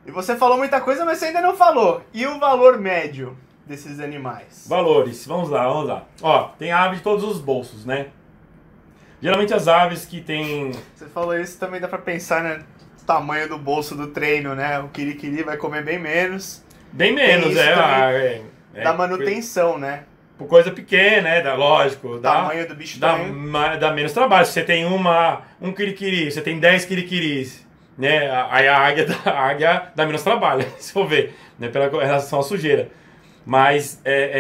E você falou muita coisa, mas você ainda não falou. E o valor médio desses animais? Valores, vamos lá, vamos lá. Ó, tem ave de todos os bolsos, né? Geralmente as aves que tem... Você falou isso, também dá pra pensar, né? O tamanho do bolso do treino, né? O quiriquiri vai comer bem menos. Bem menos, isso da é manutenção, né? por coisa pequena, né? Lógico. O tamanho do bicho também. Dá menos trabalho. Se você tem um quiriquiri, você tem 10 quiriquiris, né? Aí a águia dá menos trabalho, se for ver, né? Pela relação à sujeira. Mas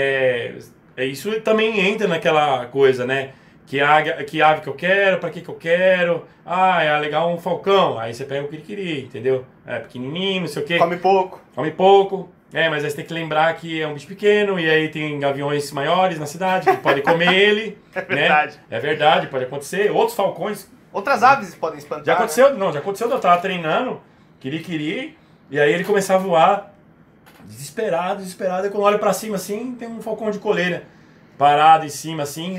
isso também entra naquela coisa, né? Que ave que eu quero, pra que eu quero. Ah, é legal um falcão. Aí você pega o quiriquiri, entendeu? É pequenininho, não sei o quê. Come pouco. Come pouco. Mas aí você tem que lembrar que é um bicho pequeno e aí tem gaviões maiores na cidade que podem comer ele. É verdade. Né? É verdade, pode acontecer. Outros falcões. Outras aves podem espantar. Já aconteceu, né? não, já aconteceu. Eu tava treinando, quiriquiri, e aí ele começava a voar, desesperado. E quando eu olho pra cima assim, tem um falcão de coleira parado em cima assim.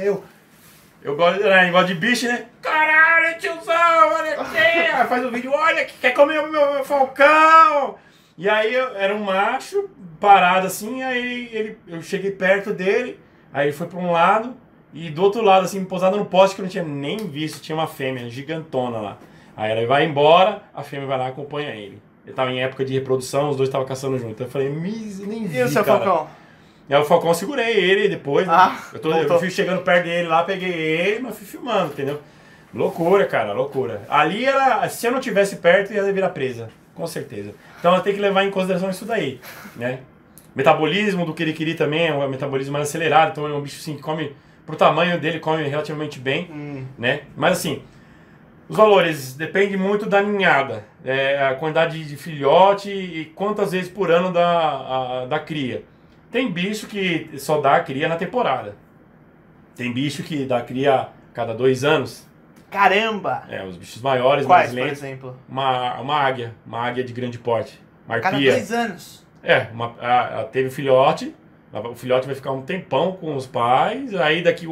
Eu gosto de bicho, né? Caralho, tiozão, olha aqui. Aí faz o vídeo, olha que quer comer o meu falcão. E aí era um macho parado assim, aí eu cheguei perto dele, aí ele foi para um lado e do outro lado assim, posado no poste que eu não tinha nem visto, tinha uma fêmea gigantona lá. Aí ela vai embora, a fêmea vai lá e acompanha ele. Ele tava em época de reprodução, os dois estavam caçando junto. Eu falei, nem vi, E o seu cara. falcão? E aí o falcão eu segurei ele depois, né? Eu voltou. fui chegando perto dele lá, peguei ele, mas fui filmando, entendeu? Loucura, cara, loucura. Ali era, se eu não tivesse perto, ia virar presa. Com certeza. Então tem que levar em consideração isso daí, né? Metabolismo do quiriquiri também é um metabolismo mais acelerado, então é um bicho assim que come, pro tamanho dele, come relativamente bem, né? Mas assim, os valores dependem muito da ninhada, a quantidade de filhote e quantas vezes por ano da cria. Tem bicho que só dá cria na temporada. Tem bicho que dá cria a cada 2 anos. Caramba! Os bichos maiores, Quais, mais lentos. por exemplo? Uma águia de grande porte. Uma Cada arpia. 2 anos. Ela teve filhote. O filhote vai ficar um tempão com os pais. Aí daqui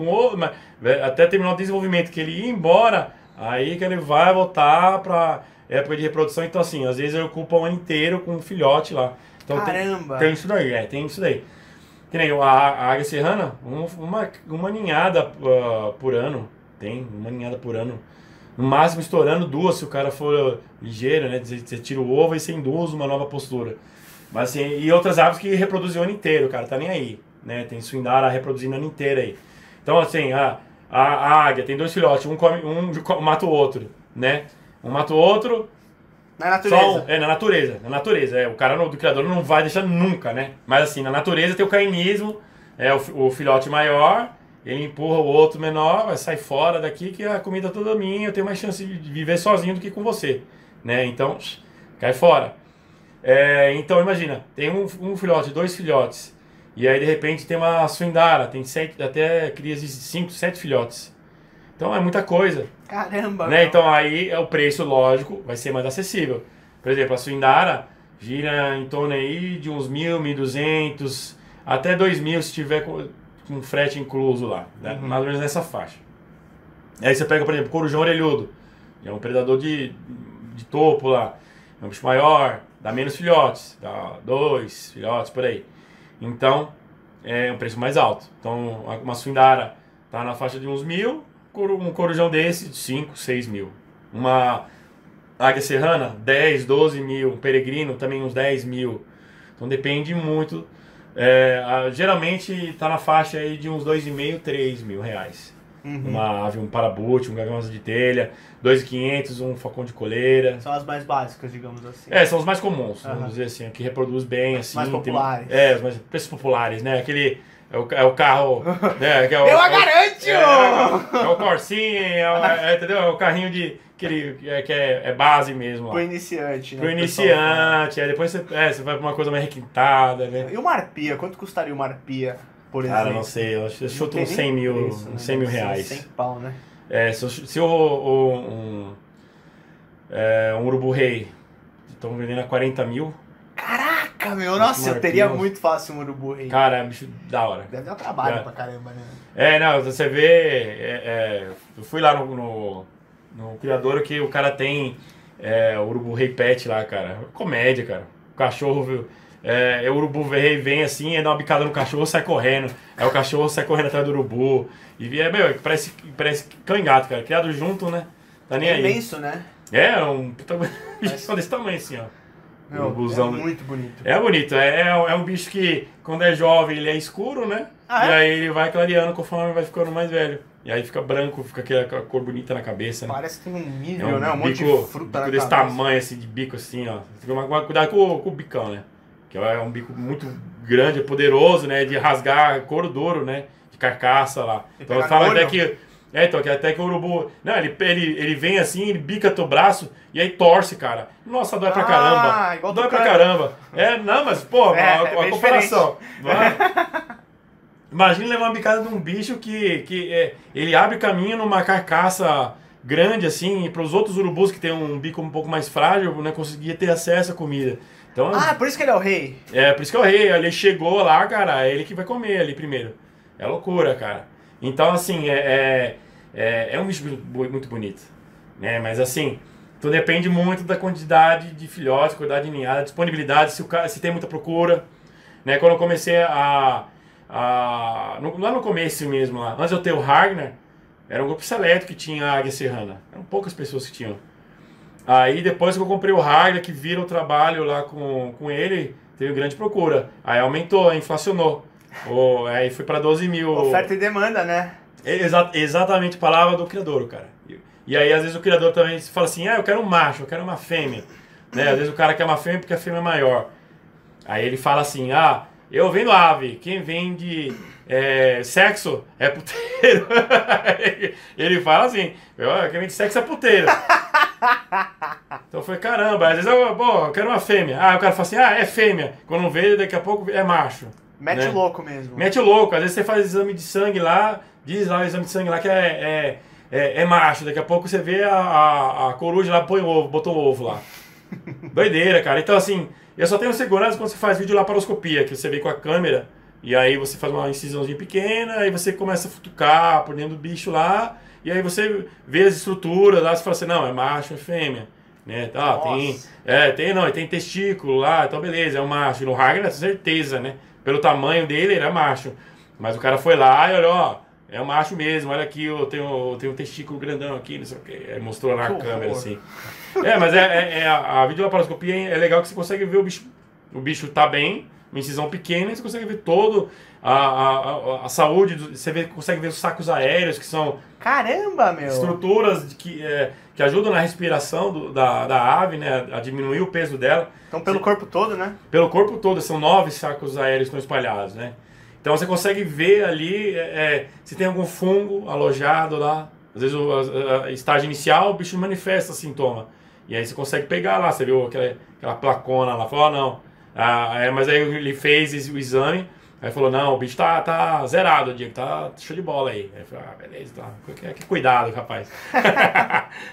até terminar o desenvolvimento, que ele ia embora, aí que ele vai voltar pra época de reprodução. Então assim, às vezes ele ocupa um ano inteiro com um filhote lá. Então, Caramba! Tem isso daí, tem isso daí. Que nem a águia serrana, uma ninhada por ano. Tem uma ninhada por ano. No máximo estourando 2 se o cara for ligeiro, né? Você tira o ovo e você induz uma nova postura. Mas assim, e outras aves que reproduzem o ano inteiro, cara, tá nem aí. Né? Tem suindara reproduzindo o ano inteiro aí. Então assim, a águia tem 2 filhotes, um mata o outro, né? Um mata o outro. Na natureza. Na natureza. O cara do criador não vai deixar nunca, né? Mas assim, na natureza tem o cainismo, o filhote maior, ele empurra o outro menor, vai sair fora daqui que a comida é toda minha, eu tenho mais chance de viver sozinho do que com você, né? Então, cai fora. Então imagina, tem um filhote, 2 filhotes, e aí de repente tem uma suindara, tem até crias de 5, 7 filhotes. Então é muita coisa. Caramba! Né? Então aí o preço, lógico, vai ser mais acessível. Por exemplo, a suindara gira em torno aí de uns 1.000, 1.200, até 2.000 se tiver com frete incluso lá, né? Mais ou menos nessa faixa. Aí você pega, por exemplo, corujão orelhudo, é um predador de topo lá, é um bicho maior, dá menos filhotes, dá 2 filhotes por aí. Então é um preço mais alto. Então uma suindara tá na faixa de uns 1.000, um corujão desse, 5, 6 mil. Uma águia serrana, 10, 12 mil. Um peregrino, também uns 10 mil. Então depende muito. Geralmente está na faixa aí de uns 2,5, 3 mil reais. Uma ave, um parabute, um gavião asa de telha, 2.500, um falcão de coleira. São as mais básicas, digamos assim. São os mais comuns, vamos dizer assim, que reproduz bem, assim. Mais populares. Os mais preços populares, né? Aquele... É o carro, né? Que Eu a garanto! É o Corsinha, entendeu? É o carrinho que é base mesmo. Pro iniciante, né? Pro iniciante, depois você vai pra uma coisa mais requintada, né? E uma arpia? Quanto custaria uma arpia, por exemplo? Cara, não sei, eu chuto uns 100 mil, isso, né? 100 mil reais. 100 pau, né? Se um urubu-rei estão vendendo a 40 mil... Caraca, meu, nossa, eu teria muito fácil um urubu rei. Cara, é um bicho da hora. Deve dar trabalho pra caramba, né? Não, você vê, eu fui lá no criador que o cara tem o urubu rei pet lá, cara. Comédia, cara. o cachorro, viu? O urubu vem assim, aí dá uma bicada no cachorro, sai correndo. Aí o cachorro sai correndo atrás do urubu. Parece cão e gato, cara. Criado junto, né? Tá nem É aí. imenso, né? Um bicho desse tamanho assim, ó. Não, Urubuzão, é muito bonito. É bonito. É um bicho que, quando é jovem, ele é escuro, né? Ah, e é? aí ele vai clareando conforme vai ficando mais velho. E aí fica branco, fica aquela cor bonita na cabeça, né? Parece que tem um nível, né? Um monte bico, de fruta bico na desse cabeça. tamanho, assim, de bico assim, ó. Tem que tomar cuidado com o bicão, né? Que é um bico muito grande, poderoso, né? De rasgar couro duro, né? De carcaça lá. Então pegar fala no até olho. que... então, que até que o urubu... Não, ele vem assim, ele bica teu braço e aí torce, cara. Nossa, dói pra caramba. Igual Dói pra tucano. caramba. Não, mas, pô, a bem comparação. Imagina levar uma bicada de um bicho que ele abre caminho numa carcaça grande, assim, para os outros urubus que tem um bico um pouco mais frágil, né, conseguia ter acesso à comida. Então, Por isso que ele é o rei. por isso que é o rei. Ele chegou lá, cara, é ele que vai comer ali primeiro. É loucura, cara. Então, assim, é um bicho muito bonito, né? Mas, assim, tudo depende muito da quantidade de filhotes, quantidade de ninhada, disponibilidade, se tem muita procura, né? Quando eu comecei lá no começo mesmo, lá, antes de eu ter o Ragnar, era um grupo seleto que tinha a águia serrana. Eram poucas pessoas que tinham. Aí depois que eu comprei o Ragnar, que vira o trabalho lá com ele, teve grande procura. Aí aumentou, inflacionou. Aí foi para 12 mil. Oferta e demanda, né? Exatamente a palavra do criador, cara. E aí às vezes o criador também fala assim, eu quero um macho, eu quero uma fêmea. Né? Às vezes o cara quer uma fêmea porque a fêmea é maior. Aí ele fala assim, eu vendo ave, quem vende sexo é puteiro. Ele fala assim, quem vende sexo é puteiro. Então eu falei, caramba, às vezes eu quero uma fêmea. O cara fala assim, é fêmea. Quando vê, daqui a pouco é macho. Mete né? o louco mesmo. Mete o louco, às vezes você faz exame de sangue lá, diz lá o exame de sangue lá que é macho. Daqui a pouco você vê a coruja lá, botou o ovo lá. Doideira, cara. Então assim, eu só tenho segurança quando você faz vídeo laparoscopia, que você vê com a câmera, e aí você faz uma incisãozinha pequena, aí você começa a futucar por dentro do bicho lá, e aí você vê as estruturas lá, você fala assim, não, é macho, é fêmea. Né? Tem testículo lá, então beleza, é um macho. E no Ragnar, certeza, né? Pelo tamanho dele, ele é macho. Mas o cara foi lá e olhou, é um macho mesmo, olha aqui, eu tenho um testículo grandão aqui, não sei o que. Aí mostrou na câmera, assim. Mas a videolaparoscopia é legal que você consegue ver o bicho tá bem, uma incisão pequena, e você consegue ver todo a saúde, você consegue ver os sacos aéreos, que são... Caramba, meu! Estruturas que ajudam na respiração da ave, né, a diminuir o peso dela. Então pelo corpo todo, né? Pelo corpo todo, são 9 sacos aéreos que estão espalhados, né? Então você consegue ver ali se tem algum fungo alojado lá. Às vezes, a estágio inicial, o bicho manifesta sintoma. E aí você consegue pegar lá, você viu aquela placona lá, falou, não. Mas aí ele fez o exame, aí falou, não, o bicho tá zerado, o dia que tá show de bola aí. Aí eu falei, beleza, tá. Que cuidado, rapaz.